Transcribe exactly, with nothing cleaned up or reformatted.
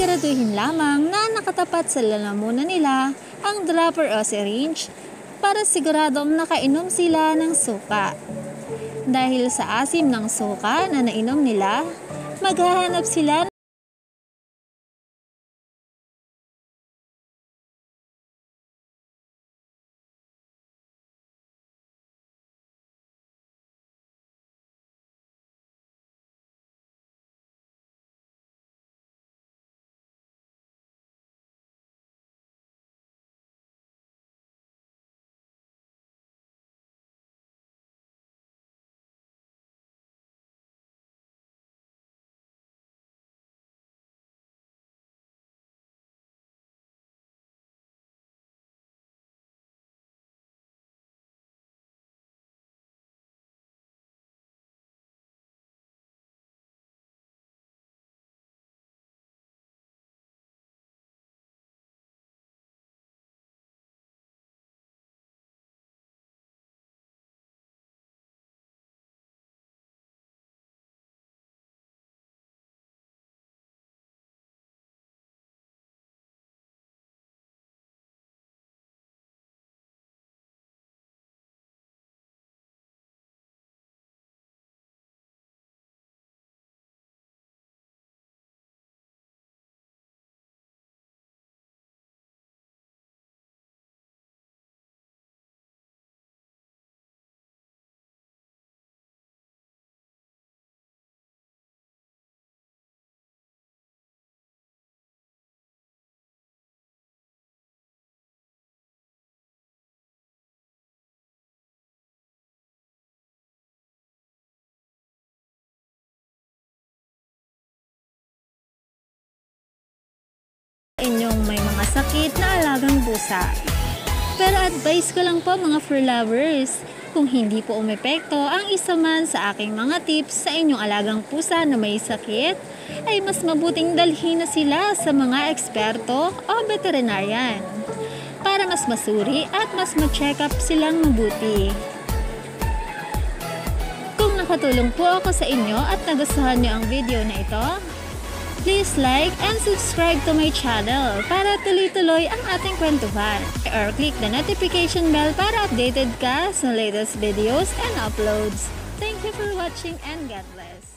Siguraduhin lamang na nakatapat sa lalamunan nila ang dropper o syringe para siguradong nakainom sila ng suka. Dahil sa asim ng suka na nainom nila, maghahanap sila inyong may mga sakit na alagang pusa. Pero advice ko lang po mga fur lovers, kung hindi po umepekto ang isa man sa aking mga tips sa inyong alagang pusa na may sakit, ay mas mabuting dalhin na sila sa mga eksperto o veterinarian para mas masuri at mas ma-check up silang mabuti. Kung nakatulong po ako sa inyo at nagustuhan nyo ang video na ito, please like and subscribe to my channel para tuloy-tuloy ang ating kwentuhan. Or click the notification bell para updated ka sa latest videos and uploads. Thank you for watching and God bless.